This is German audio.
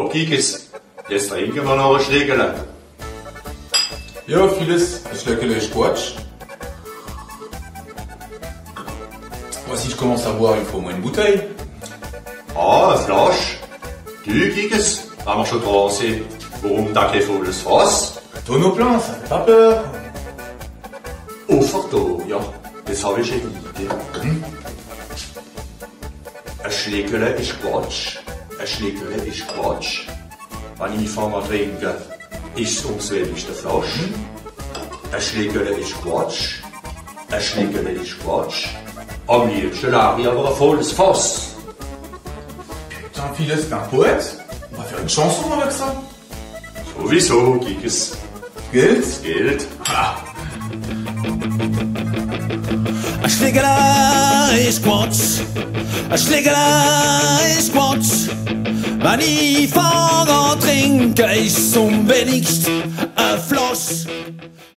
So, Kikis, jetzt trinken wir noch ein Schlägele. Ja, vieles, ein Schlägele ist Quatsch. Moi, si je commence à boire, il faut au moins une bouteille. Ah, eine Flasche. Du, Kikis, haben wir schon dran sind. Warum da kein volles Fass? Tonneau plein, ça fait pas peur. Offerto, ja, das habe ich eben Idee. Ein Schlägele ist Quatsch. Ein Schlägele ist Quatsch. Wenn ich fange an trinken, ist es ums wenigste Flasche. Ein Schlägele ist Quatsch. Ein Schlägele ist Quatsch. Am liebsten habe ich aber ein volles Fass. Putain, Phileas, t'es un poète? On va faire une chanson avec ça. Sowieso, Kikis. Geld? Geld. Ah. Ein Schlägerei ist Quatsch, ein Schlägerei ist Quatsch. Wenn ich fange an trinken, ist es am wenigsten ein Flasch.